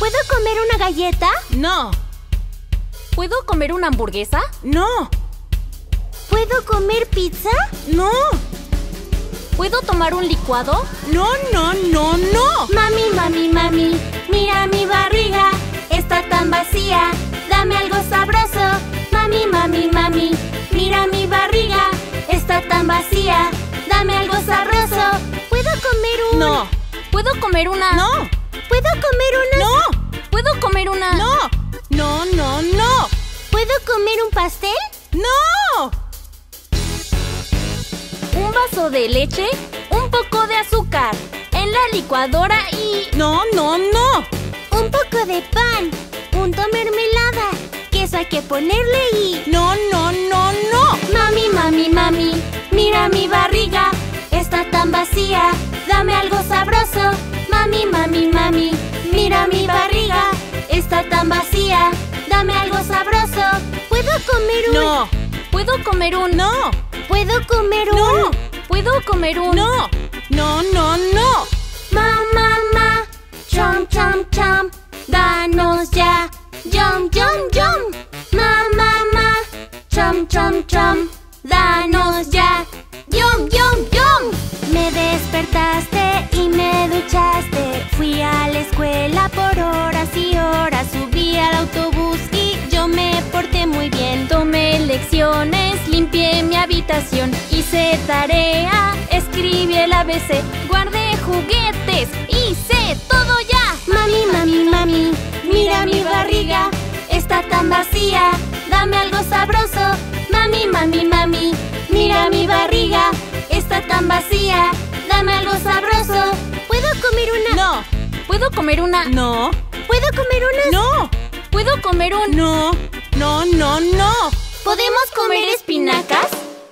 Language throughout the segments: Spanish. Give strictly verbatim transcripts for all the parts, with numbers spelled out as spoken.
¿Puedo comer una galleta? No. ¿Puedo comer una hamburguesa? No. ¿Puedo comer pizza? No. ¿Puedo tomar un licuado? No, no, no, no. Mami, mami, mami, mira mi barriga, está tan vacía, dame algo sabroso. Mami, mami, mami, mira mi barriga, está tan vacía, dame algo sabroso. ¿Puedo comer un...? No. ¿Puedo comer una...? No. ¿Puedo comer una...? No. ¿Puedo comer una...? No. No, no, no. ¿Puedo comer un pastel? ¡No! Un vaso de leche, un poco de azúcar, en la licuadora y... No, no, no. Un poco de pan, punto mermelada, queso hay que ponerle y... No, no, no, no. Mami, mami, mami, mira mi barriga, está tan vacía, dame algo sabroso. Mami, mami, mami, mira mi barriga, está tan vacía, dame algo sabroso. ¿Puedo comer un...? No. ¿Puedo comer un...? No. ¿Puedo comer un...? No. ¿Puedo comer un...? No. No, no, no. Ma, ma, ma, chom, chom, chom, danos ya, yum, yum, yum. Ma, ma, ma, chom, chom, chom, danos ya, yum, yum, yum. Me despertaste y me duchaste, fui a la escuela por horas y horas, subí al autobús y yo me porté muy bien. Tomé lecciones, limpié mi habitación, hice tarea, escribí el A B C, guardé juguetes, hice todo ya. Mami, mami, mami, mira mi barriga, está tan vacía, dame algo sabroso. Mami, mami, mami, mira mi barriga, está tan vacía, dame algo sabroso. ¿Puedo comer una...? No. ¿Puedo comer una...? No. ¿Puedo comer una...? No. ¿Puedo comer un...? No. No, no, no. ¿Podemos comer espinacas?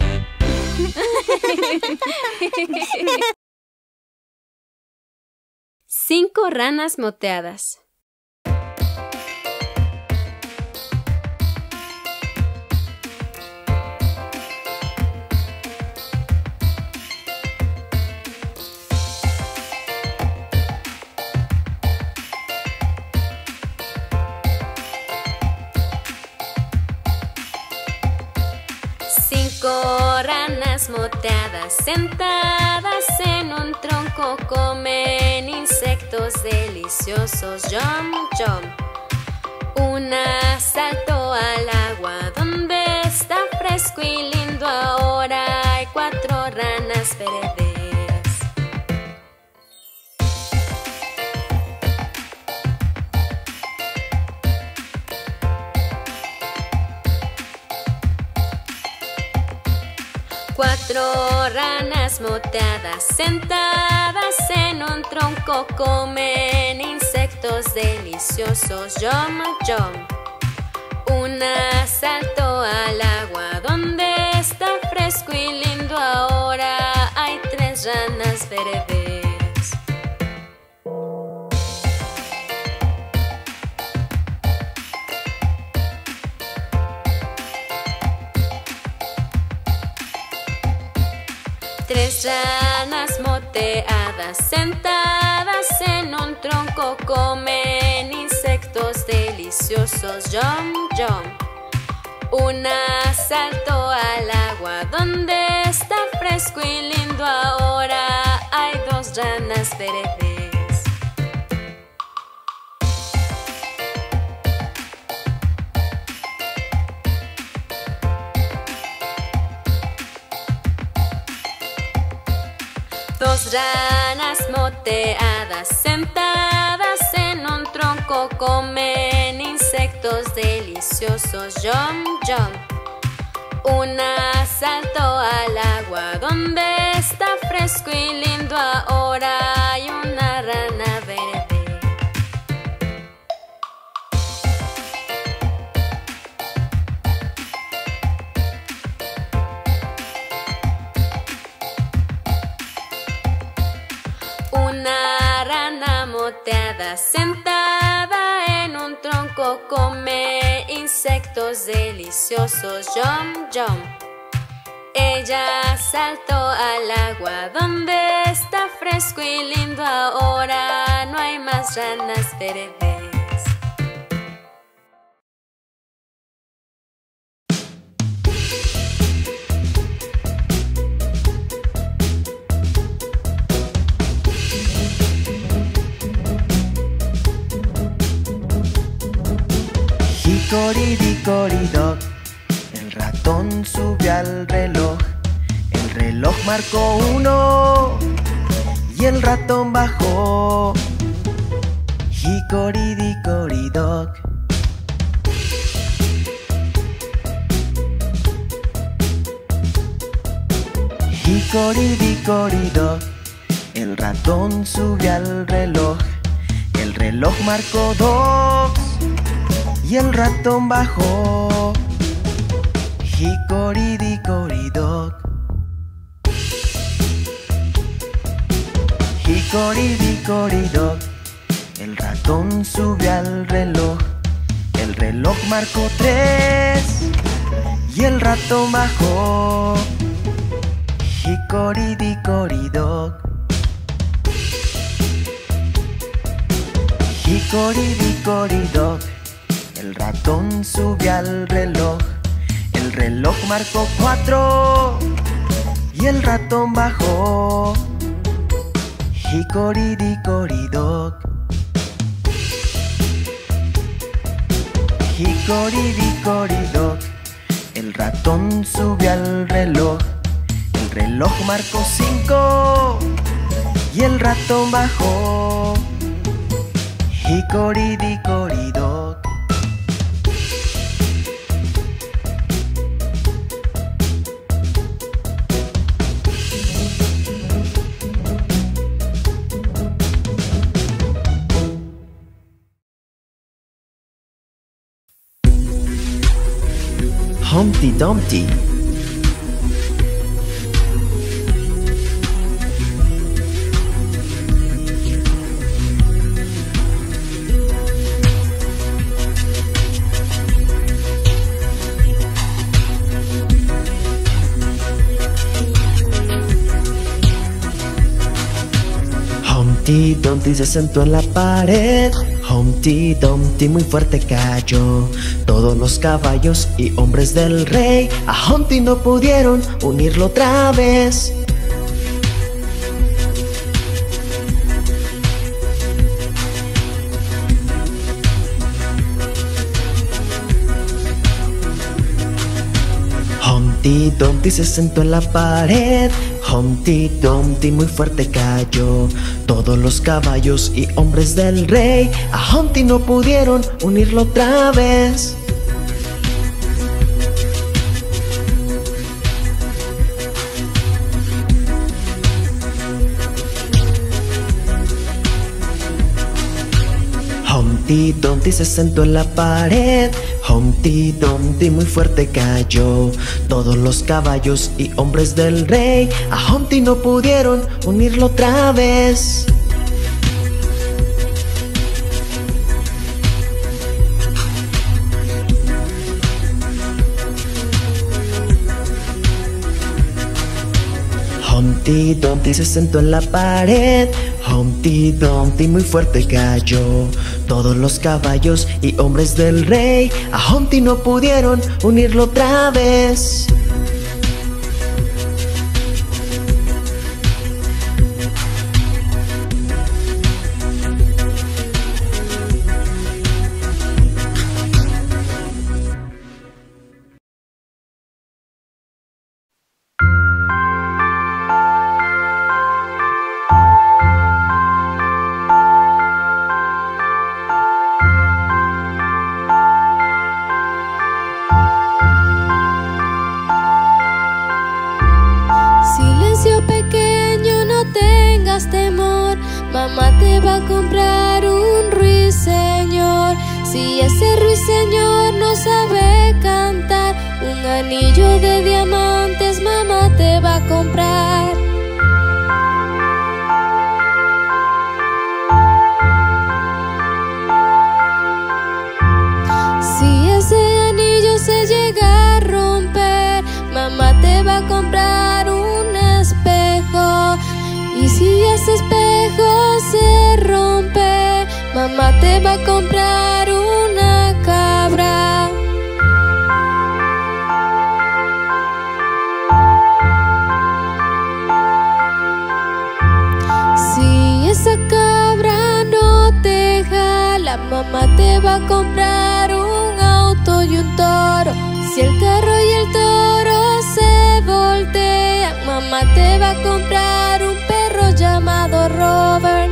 Cinco ranas moteadas. Cinco ranas moteadas sentadas en un tronco comen insectos deliciosos. Yum, yum. Una saltó al agua donde está fresco y lindo. Ahora hay cuatro ranas verdes. Cuatro ranas moteadas sentadas en un tronco comen insectos deliciosos. Yum, yum. Una saltó al agua donde está fresco y lindo. Ahora hay tres ranas verdes. Tres ranas moteadas sentadas en un tronco comen insectos deliciosos. Yum, yum. Una saltó al agua donde está fresco y lindo. Ahora hay dos ranas verdes. Dos ranas moteadas sentadas en un tronco comen insectos deliciosos. Yum, yum. Una saltó al agua donde está fresco y lindo. Ahora hay una rana verde. Una rana moteada sentada en un tronco come insectos deliciosos. Yum, yum. Ella saltó al agua donde está fresco y lindo. Ahora no hay más ranas verdes. Hicoridicoridoc, el ratón subió al reloj. El reloj marcó uno y el ratón bajó. Hicoridicoridoc. Hicoridicoridoc, el ratón subió al reloj. El reloj marcó dos y el ratón bajó. Hicoridicoridoc. Hicoridicoridoc, el ratón subió al reloj. El reloj marcó tres y el ratón bajó. Hicoridicoridoc. Hicoridicoridoc, el ratón subió al reloj. El reloj marcó cuatro y el ratón bajó. Hicoridicoridoc. Hicoridicoridoc, el ratón subió al reloj. El reloj marcó cinco y el ratón bajó. Hicoridicoridoc. Humpty Dumpty. Humpty Dumpty se sentó en la pared. Humpty Dumpty muy fuerte cayó. Todos los caballos y hombres del rey a Humpty no pudieron unirlo otra vez. Humpty Dumpty se sentó en la pared. Humpty Dumpty muy fuerte cayó. Todos los caballos y hombres del rey a Humpty no pudieron unirlo otra vez. Humpty Dumpty se sentó en la pared. Humpty Dumpty muy fuerte cayó. Todos los caballos y hombres del rey a Humpty no pudieron unirlo otra vez. Humpty Dumpty se sentó en la pared. Humpty Dumpty muy fuerte cayó. Todos los caballos y hombres del rey a Humpty no pudieron unirlo otra vez. Temor, mamá te va a comprar un ruiseñor. Si ese ruiseñor no sabe cantar, un anillo de diamantes mamá te va a comprar. Si ese anillo se llega a romper, mamá te va a comprar un espejo. Y si ese espejo se rompe, mamá te va a comprar una cabra. Si esa cabra no te jala, mamá te va a comprar un auto. moto y un toro. Si el carro y el toro se voltean, mamá te va a comprar un perro llamado Robert.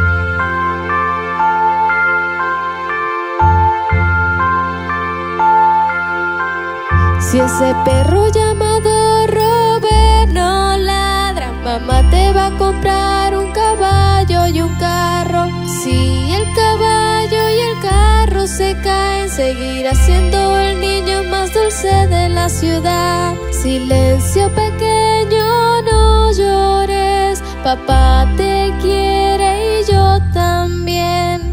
Si ese perro llamado Robert no ladra, mamá te va a comprar un caballo y un carro. Si el caballo y el carro se caen, seguirá siendo el niño más dulce de la ciudad. Silencio pequeño, no llores, papá te quiere y yo también.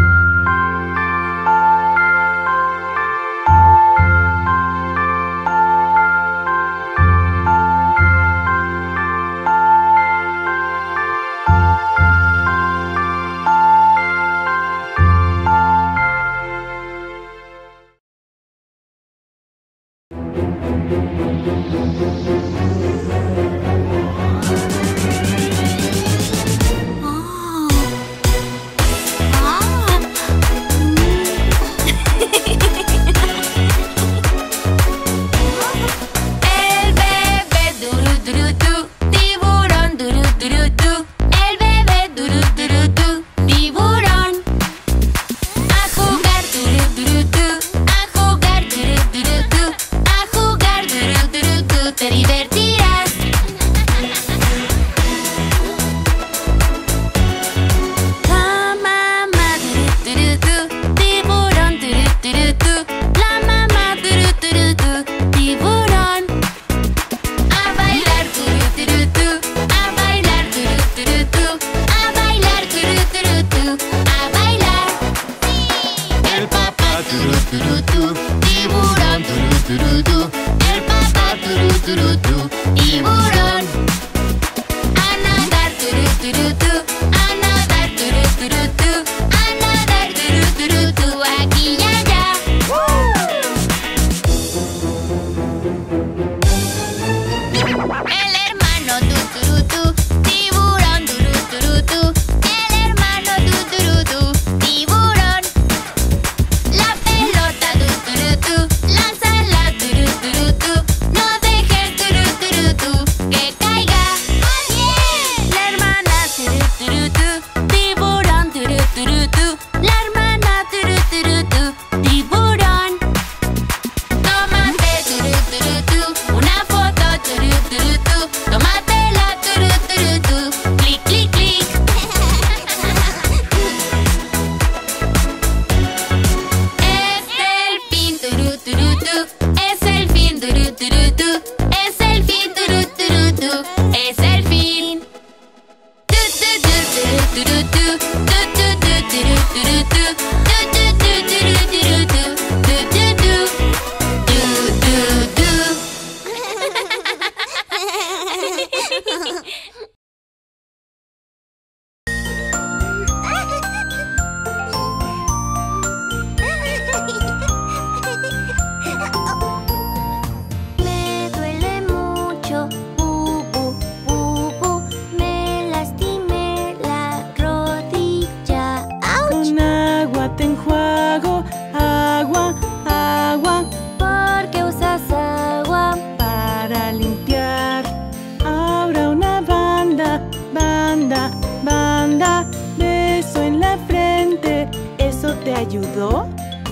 ayudó?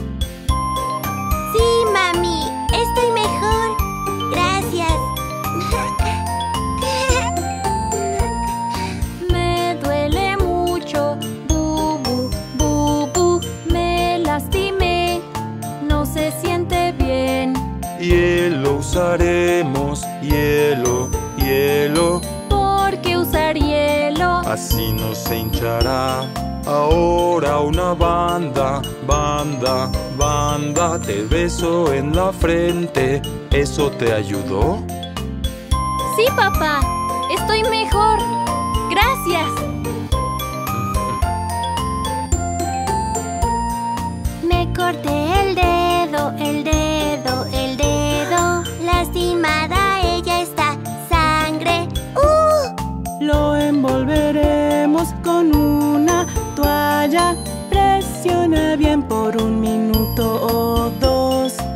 Sí, mami, estoy mejor. Gracias. Me duele mucho, bubu, bubu, me lastimé, no se siente bien. Hielo usaremos, hielo, hielo. ¿Por qué usar hielo? Así no se hinchará. Ahora una banda, banda, banda. Te beso en la frente. ¿Eso te ayudó? Sí, papá, estoy mejor. Gracias. Me corté el dedo, el dedo, el dedo. Lastimada ella está, sangre. ¡Uh! Lo envolveremos con una toalla. Presiona bien por un minuto o dos.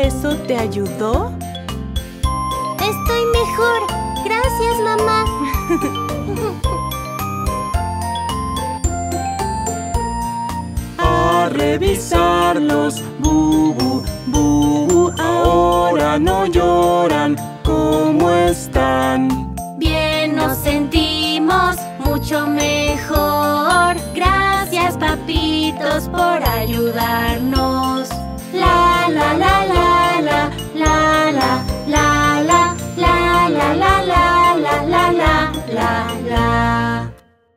eso te ayudó? Estoy mejor. Gracias, mamá. A revisarlos, bubu, bubu, ahora no lloran. ¿Cómo están? Bien nos sentimos, mucho mejor. Gracias, papitos, por ayudarnos. La la la la la la la la la la la la la la la la la la.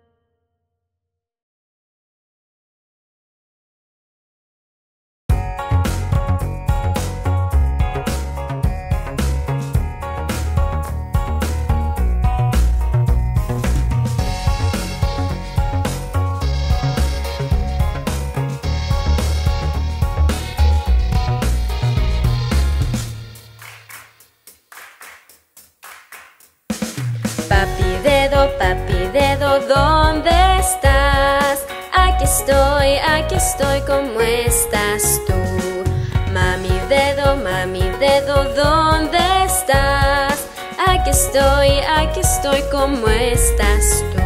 Papi dedo, ¿dónde estás? Aquí estoy, aquí estoy, ¿cómo estás tú? Mami dedo, mami dedo, ¿dónde estás? Aquí estoy, aquí estoy, ¿cómo estás tú?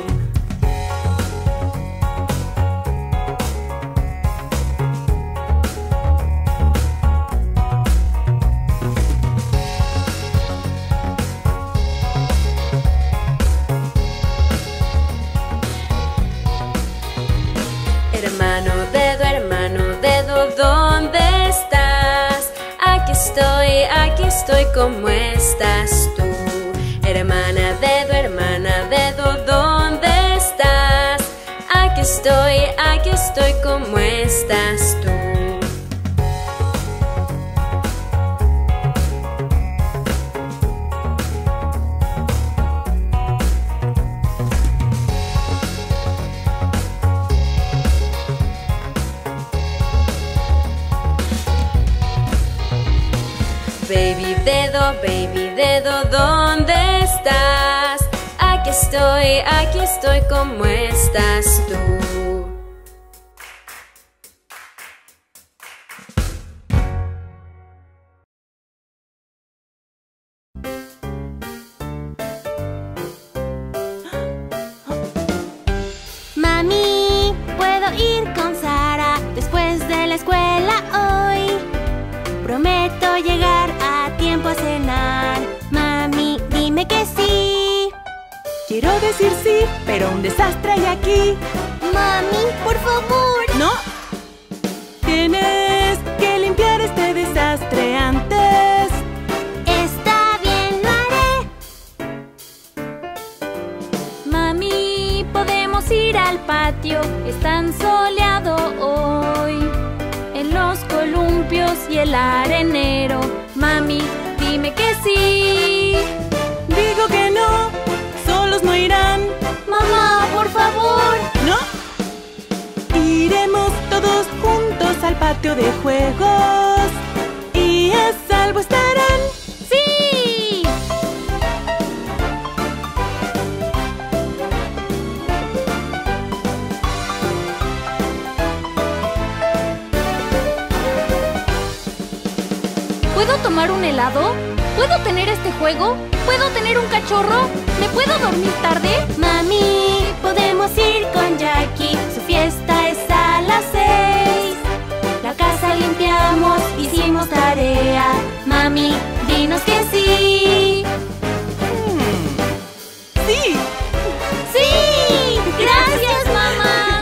Hermano dedo, hermano dedo, ¿dónde estás? Aquí estoy, aquí estoy, ¿cómo estás tú? Hermana dedo, hermana dedo, ¿dónde estás? Aquí estoy, aquí estoy, ¿cómo estás tú? Baby dedo, baby dedo, ¿dónde estás? Aquí estoy, aquí estoy, ¿cómo estás tú? Mami, ¿puedo ir con Sara después de la escuela hoy? Prometo llegar a tiempo a cenar. Mami, dime que sí. Quiero decir sí, pero un desastre hay aquí. Mami, por favor. ¿No? Tienes que limpiar este desastre antes. Está bien, lo haré. Mami, podemos ir al patio, es tan soleado hoy. En los columpios y el arenero. Mami, dime que sí. Digo que no, solos no irán. Mamá, por favor. ¿No? Iremos todos juntos al patio de juegos y a salvo estarán. ¡Sí! ¿Puedo tomar un helado? ¿Puedo tener este juego? ¿Puedo tener un cachorro? ¿Me puedo dormir tarde? Mami, podemos ir con Jackie. Su fiesta es a las seis. La casa limpiamos, hicimos tarea. Mami, dinos que sí. ¡Sí! ¡Sí! ¡Gracias, mamá!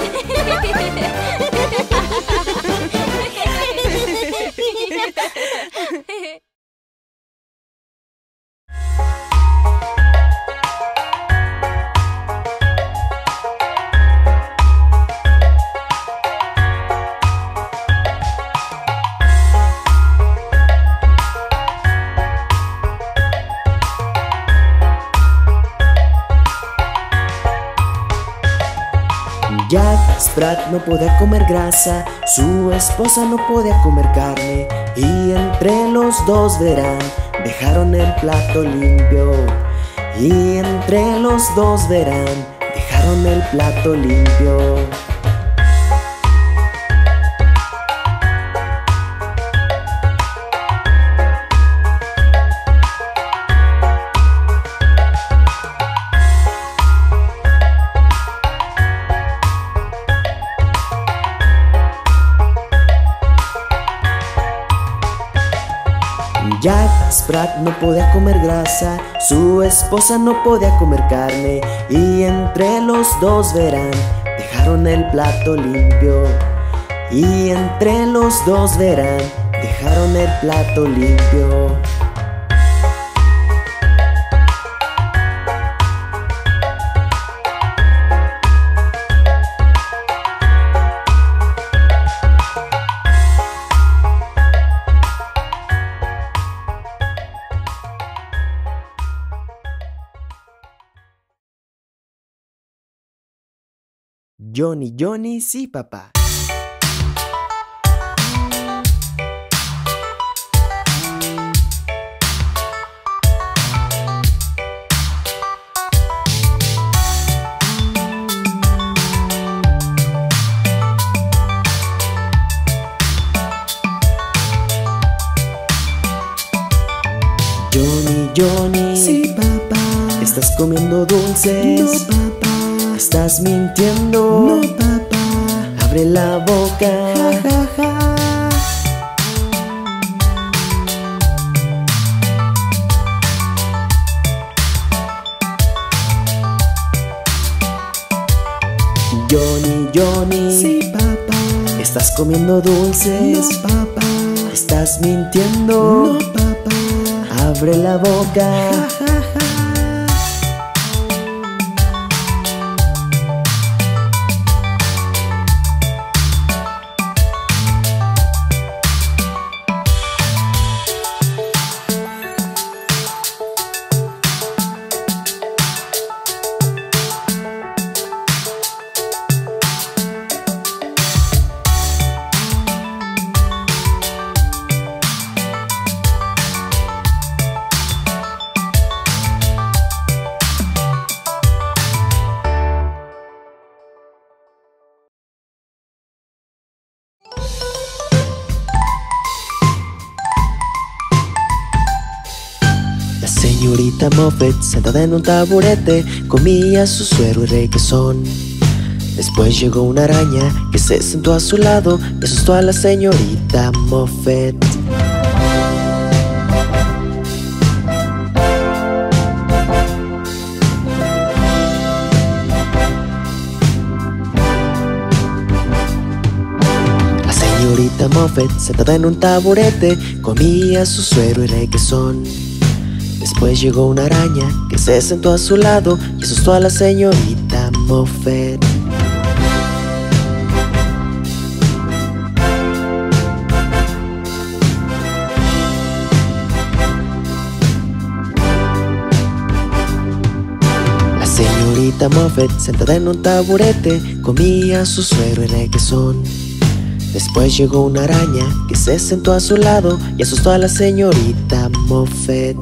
Jack Sprat no podía comer grasa, su esposa no podía comer carne, y entre los dos verán, dejaron el plato limpio. Y entre los dos verán, dejaron el plato limpio. Sprat no podía comer grasa, su esposa no podía comer carne, y entre los dos verán, dejaron el plato limpio. Y entre los dos verán, dejaron el plato limpio. Johnny, Johnny, sí, papá. Johnny, Johnny, Sí, papá. ¿estás comiendo dulces? No, papá. ¿Estás mintiendo? No, papá. Abre la boca. Ja, ja, ja. Johnny, Johnny, Sí, papá. ¿estás comiendo dulces? No, papá. ¿Estás mintiendo? No, papá. Abre la boca. Ja, ja, ja. La señorita Moffett, sentada en un taburete, comía su suero y requesón. Después llegó una araña que se sentó a su lado y asustó a la señorita Moffett. La señorita Moffett, sentada en un taburete, comía su suero y requesón. Después llegó una araña que se sentó a su lado y asustó a la señorita Moffett. La señorita Moffett, sentada en un taburete, comía su suero y requesón. Después llegó una araña que se sentó a su lado y asustó a la señorita Moffett.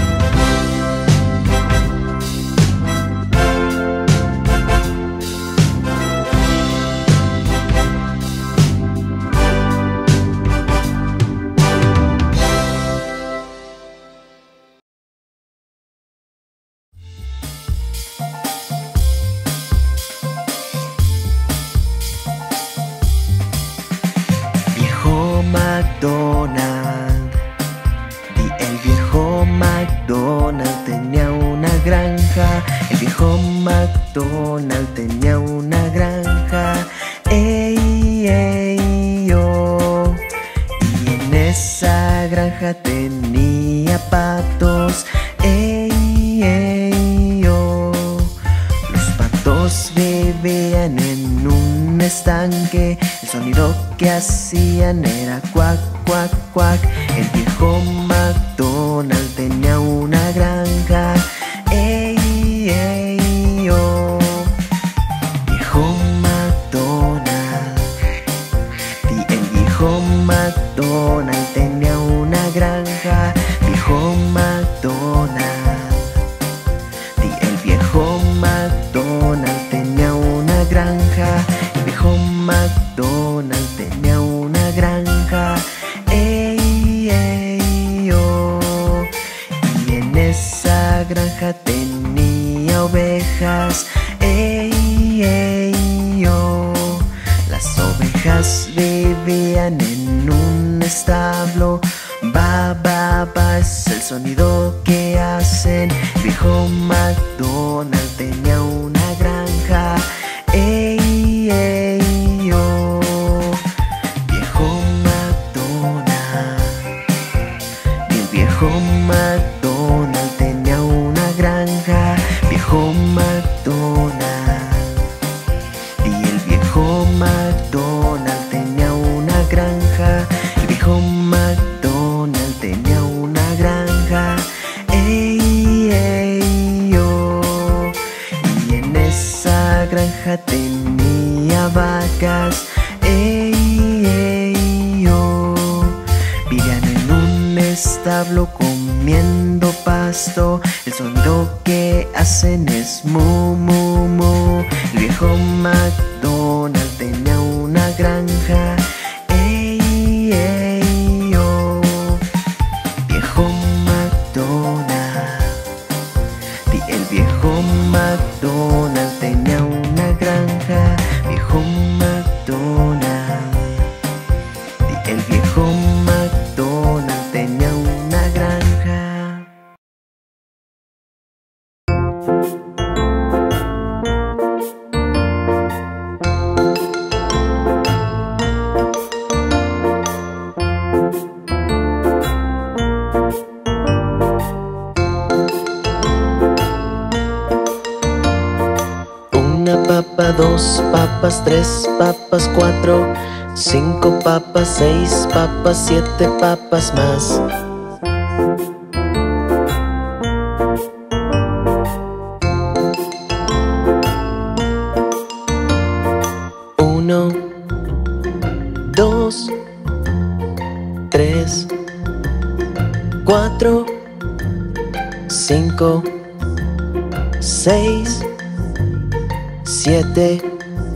Viejo McDonald, y el viejo McDonald tenía una granja. El viejo McDonald tenía una granja. Ey, ey, oh. Y en esa granja tenía patos. Ey, ey, oh. Los patos vivían en un estanque. El sonido que hacían era cuac, cuac, cuac. El viejo McDonald tenía una granja. Ey, ey, oh. Viejo McDonald, y el viejo McDonald tenía una granja. Viejo McDonald, y el viejo McDonald tenía una granja. El viejo McDonald tenía una granja. Ey, ey, oh. Y en esa granja tenía ovejas. Ey, ey, oh. Las ovejas vivían en un establo. Ba, ba, ba es el sonido que hacen. Viejo McDonald tenía una granja. Ey, ey, oh. Viejo McDonald. Y el viejo McDonald tenía una granja. Viejo McDonald. Y el viejo McDonald tenía una granja. El viejo McDonald tenía una granja. Ey, ey, oh. Y en esa granja tenía vacas. Ey, ey, oh. Vivían en un establo comiendo pasto. El sonido que hacen es mu, mu, mu. El viejo McDonald tenía una granja. Ey, ey, oh. Viejo McDonald. Y el viejo McDonald tenía una granja. Viejo McDonald. Y el viejo McDonald tenía una granja. Una papa, dos papas, tres papas, cuatro, cinco papas, seis papas, siete papas más. Uno, dos, tres, cuatro, cinco, seis, siete.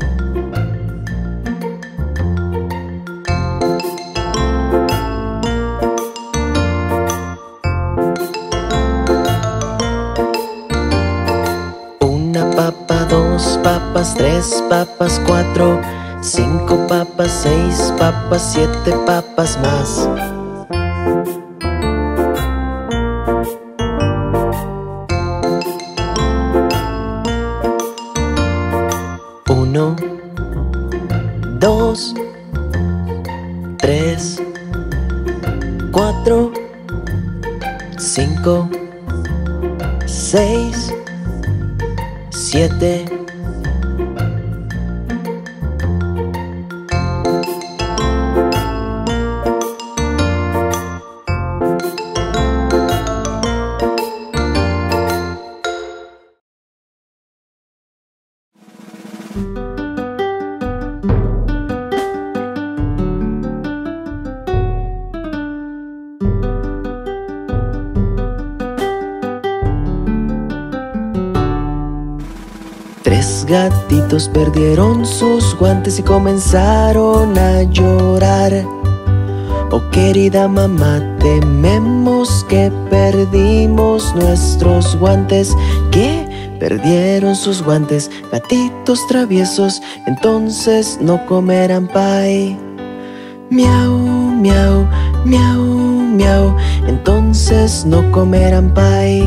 Una papa, dos papas, tres papas, cuatro, cinco papas, seis papas, siete papas más. Uno, dos, tres, cuatro, cinco, seis, siete. Tres gatitos perdieron sus guantes y comenzaron a llorar. Oh querida mamá, tememos que perdimos nuestros guantes. ¿Qué? Perdieron sus guantes, gatitos traviesos, entonces no comerán pie. Miau, miau, miau, miau, entonces no comerán pie.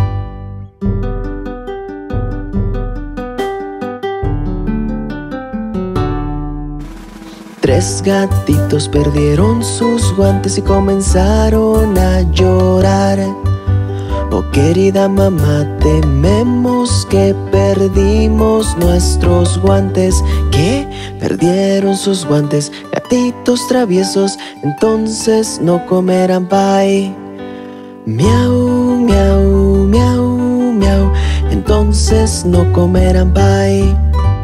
Tres gatitos perdieron sus guantes y comenzaron a llorar. Oh querida mamá, tememos que perdimos nuestros guantes. ¿Qué? Perdieron sus guantes, gatitos traviesos, entonces no comerán pie. Miau, miau, miau, miau, entonces no comerán pie.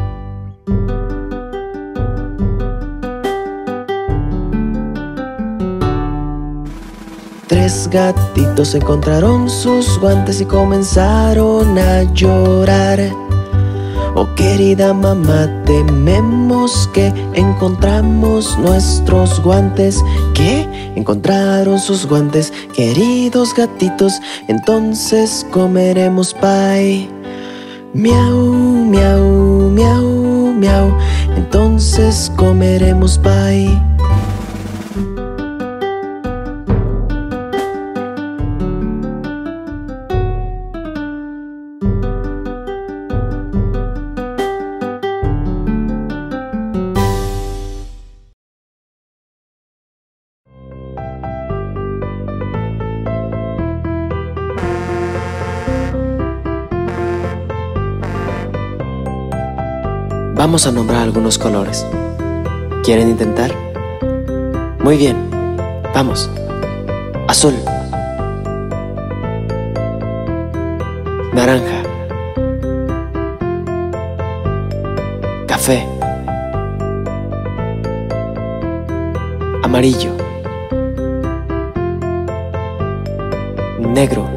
Tres gatitos encontraron sus guantes y comenzaron a llorar. Oh querida mamá, tememos que encontramos nuestros guantes. ¿Qué? Encontraron sus guantes, queridos gatitos, entonces comeremos pie. Miau, miau, miau, miau, entonces comeremos pie. Vamos a nombrar algunos colores. ¿Quieren intentar? Muy bien, vamos. Azul, naranja, café, amarillo, negro,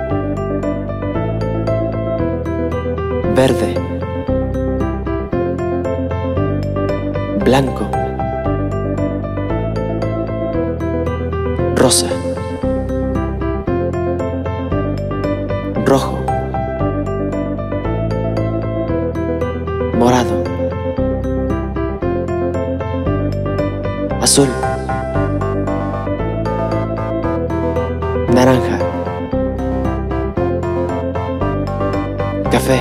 verde, blanco, rosa, rojo, morado, azul, naranja, café,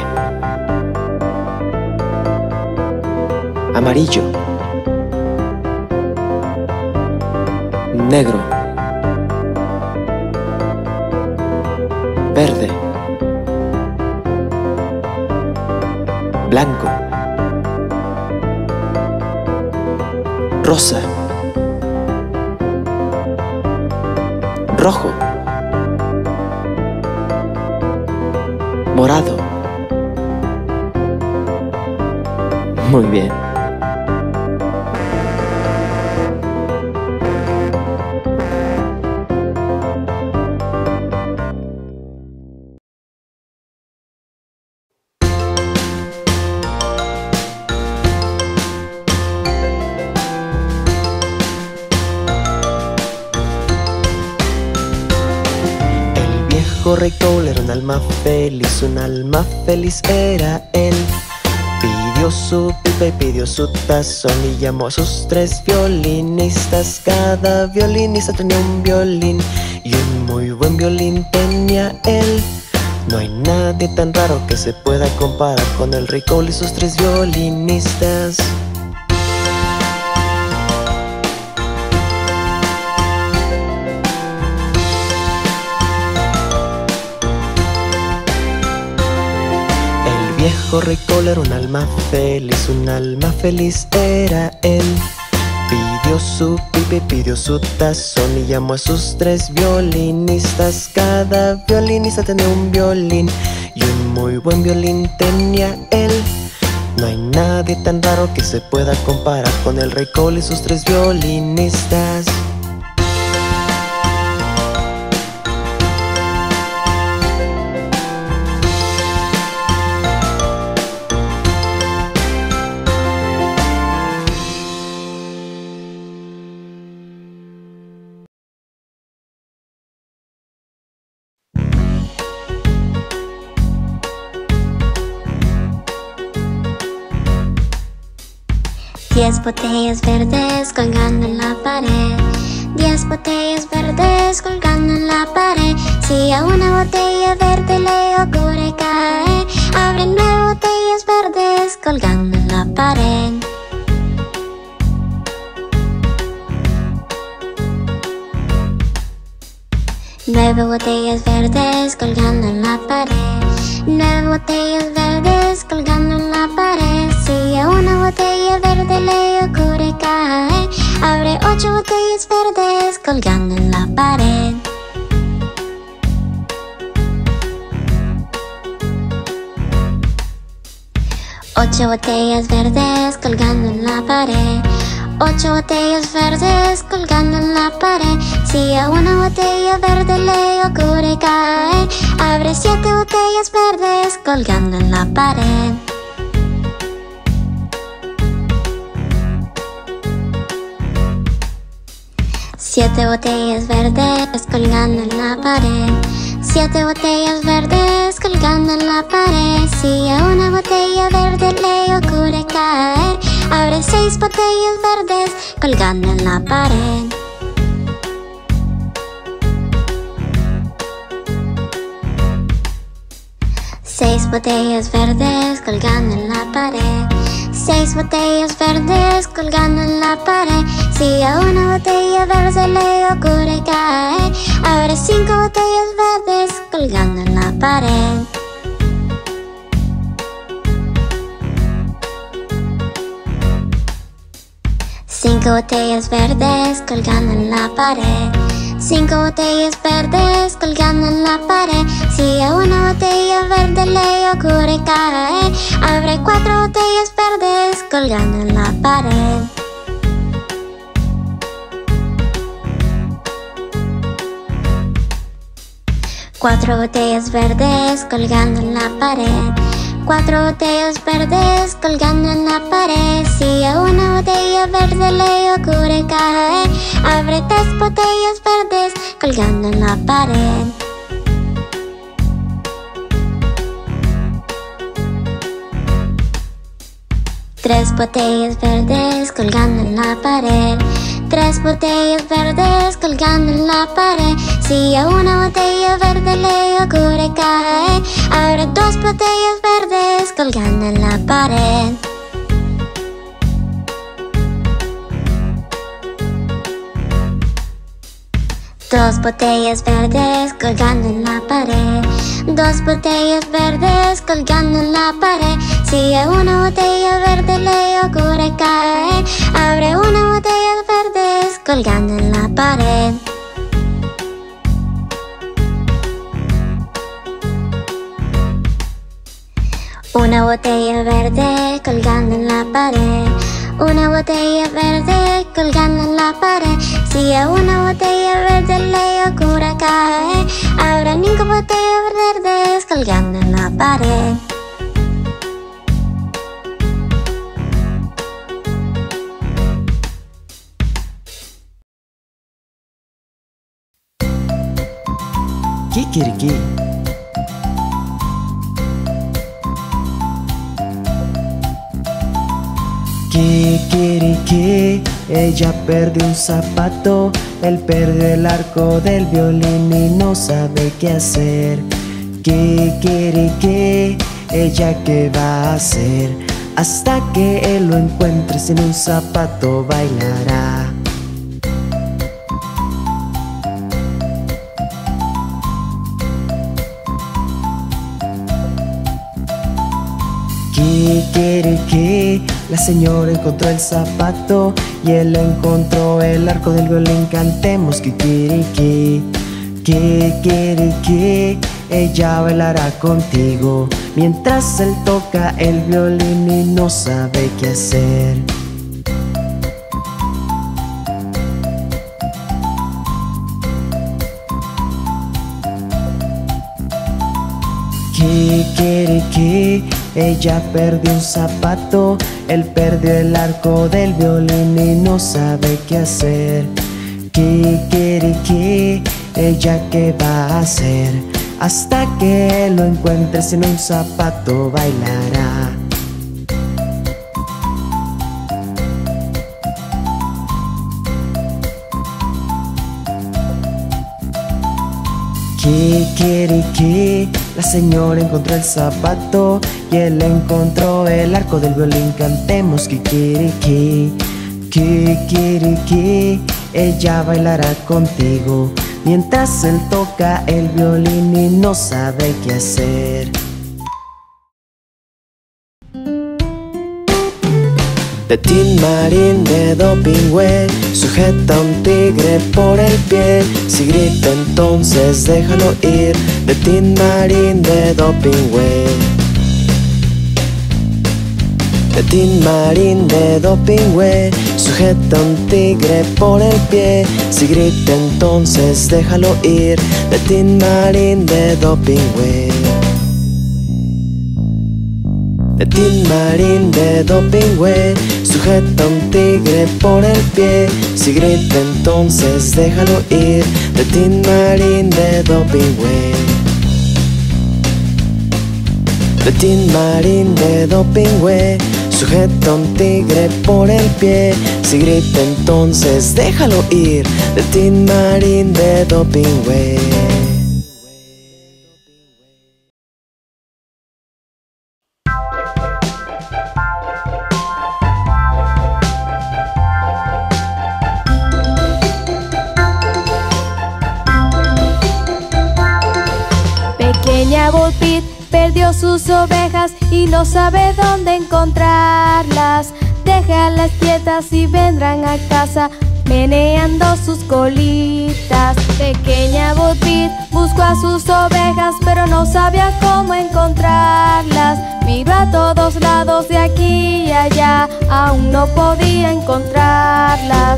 amarillo, negro, verde, blanco, rosa, rojo, morado. Muy bien. Rey Cole era un alma feliz, un alma feliz era él. Pidió su pipa y pidió su tazón y llamó a sus tres violinistas. Cada violinista tenía un violín y un muy buen violín tenía él. No hay nadie tan raro que se pueda comparar con el Rey Cole y sus tres violinistas. El viejo Rey Cole era un alma feliz, un alma feliz era él. Pidió su pipa y pidió su tazón y llamó a sus tres violinistas. Cada violinista tenía un violín y un muy buen violín tenía él. No hay nadie tan raro que se pueda comparar con el Rey Cole y sus tres violinistas. Diez botellas verdes colgando en la pared. Diez botellas verdes colgando en la pared. Si a una botella verde le ocurre caer, abre nueve botellas verdes colgando en la pared. Nueve botellas verdes colgando en la pared. Nueve botellas verdes colgando en la pared. Si a una botella verde le ocurre caer, abre ocho botellas verdes colgando en la pared. Ocho botellas verdes colgando en la pared. Ocho botellas verdes colgando en la pared. Si a una botella verde le ocurre caer, abre siete botellas verdes colgando en la pared. Siete botellas verdes colgando en la pared. Siete botellas verdes colgando en la pared. Si a una botella verde le ocurre caer, abre seis botellas verdes colgando en la pared. Seis botellas verdes colgando en la pared. Seis botellas verdes colgando en la pared. Si a una botella verde le ocurre caer, abre cinco botellas verdes colgando en la pared. Cinco botellas verdes colgando en la pared. Cinco botellas verdes colgando en la pared. Si a una botella verde le ocurre caer, abre cuatro botellas verdes colgando en la pared. Cuatro botellas verdes colgando en la pared. Cuatro botellas verdes colgando en la pared. Si a una botella verde le ocurre caer, abre tres botellas verdes colgando en la pared. Tres botellas verdes colgando en la pared. Tres botellas verdes colgando en la pared. Si a una botella verde le ocurre caer, abre dos botellas verdes colgando en la pared. Dos botellas verdes colgando en la pared. Dos botellas verdes colgando en la pared. Si a una botella verde le ocurre caer, abre una botella verdes colgando en la pared. Una botella verde colgando en la pared. Una botella verde colgando en la pared. Si a una botella verde le ocurre caer, habrá cinco botellas verdes colgando en la pared. Kikiriki. Kikiriki, ella perdió un zapato. Él perdió el arco del violín y no sabe qué hacer. Kikiriki, ella qué va a hacer. Hasta que él lo encuentre, sin un zapato bailará. Kikiriki, la señora encontró el zapato y él encontró el arco del violín. Cantemos kikiriki. Kikiriki, ella bailará contigo mientras él toca el violín y no sabe qué hacer. Kikiriki, ella perdió un zapato. Él perdió el arco del violín y no sabe qué hacer. Kikiriki, ella qué va a hacer. Hasta que él lo encuentre, sin un zapato bailará. Kikiriki, la señora encontró el zapato y él encontró el arco del violín. Cantemos kikiriki. Kikiriki, ella bailará contigo mientras él toca el violín y no sabe qué hacer. De Tin Marín de Dopingüe sujeta a un tigre por el pie. Si grita entonces déjalo ir. De Tin Marín de Dopingüe. De Tin Marín de Dopingüe sujeta a un tigre por el pie. Si grita entonces déjalo ir. De Tin Marín de Dopingüe. De Tin Marín de Dopingüe sujeta a un tigre por el pie. Si grita entonces déjalo ir. De Tin Marín de Dopingüe. De Tin Marín de Dopingüe sujeta a un tigre por el pie. Si grita entonces déjalo ir. De Tin Marín de Dopingüe. Pequeña Bo Peep perdió sus ovejas y no sabe dónde encontrarlas. déjalas quietas y vendrán a casa meneando sus colitas. Pequeña Butt-Beat buscó a sus ovejas, pero no sabía cómo encontrarlas. Miró a todos lados, de aquí y allá, aún no podía encontrarlas.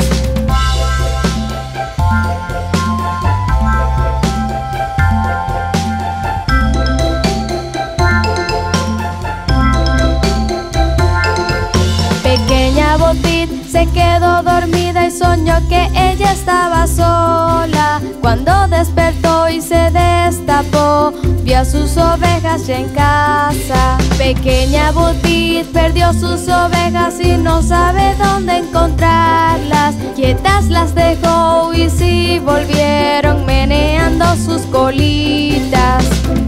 Pequeña Butt-Beat se quedó dormida y soñó que ella estaba sola. Cuando despertó y se destapó, vio a sus ovejas ya en casa. Pequeña Butt-Beat perdió sus ovejas y no sabe dónde encontrarlas. Quietas las dejó y sí volvieron meneando sus colitas.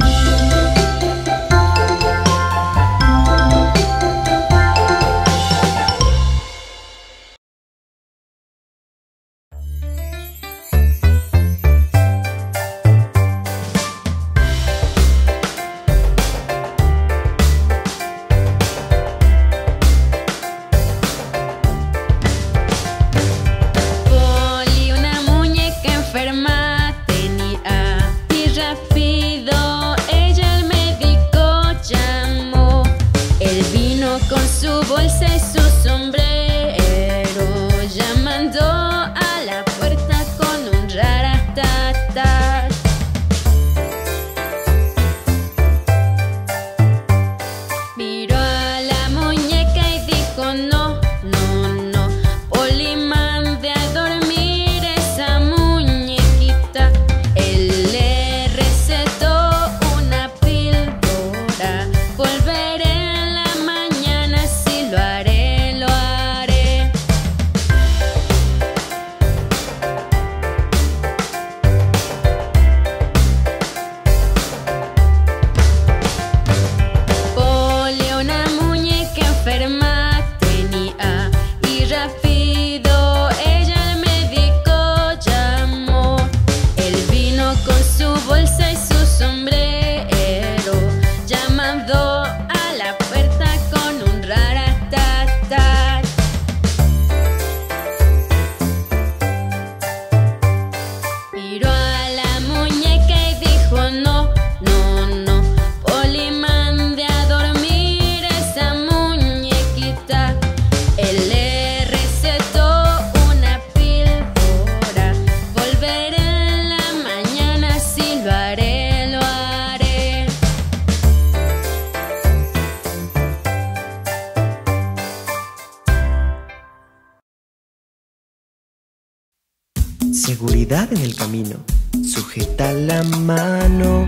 Seguridad en el camino, sujeta la mano,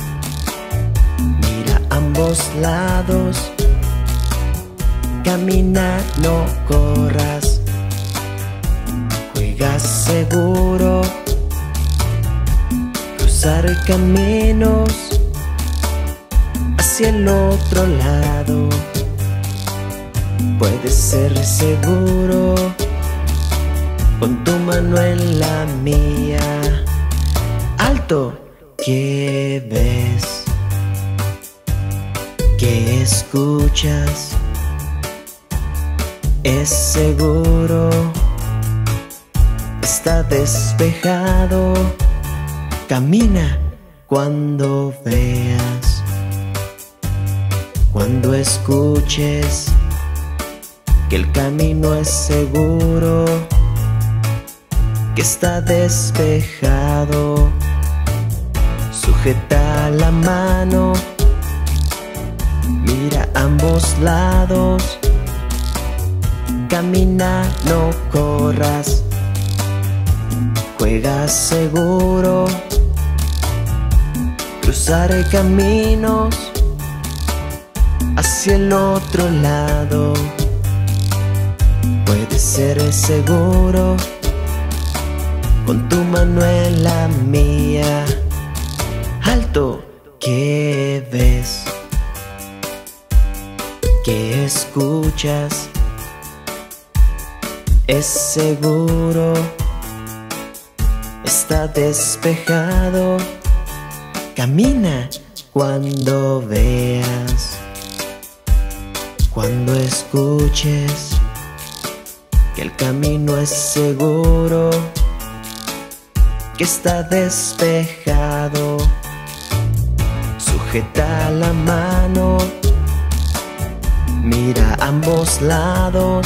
mira a ambos lados, camina, no corras, juega seguro, cruzar caminos hacia el otro lado, puedes ser seguro. Pon tu mano en la mía. Alto, ¿qué ves? ¿Qué escuchas? Es seguro, está despejado. Camina cuando veas, cuando escuches que el camino es seguro, que está despejado. Sujeta la mano, mira a ambos lados, camina, no corras, juega seguro, cruzar caminos hacia el otro lado, puedes ser seguro. Pon tu mano en la mía. Alto, ¿qué ves? ¿Qué escuchas? Es seguro, está despejado. Camina cuando veas, cuando escuches que el camino es seguro, que está despejado. Sujeta la mano, mira a ambos lados.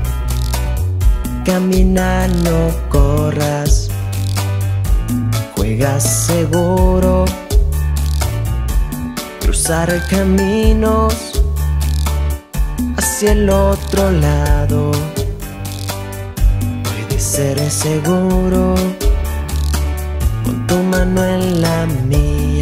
Camina, no corras, juega seguro. Cruzar caminos hacia el otro lado puede ser seguro. Con tu mano en la mía,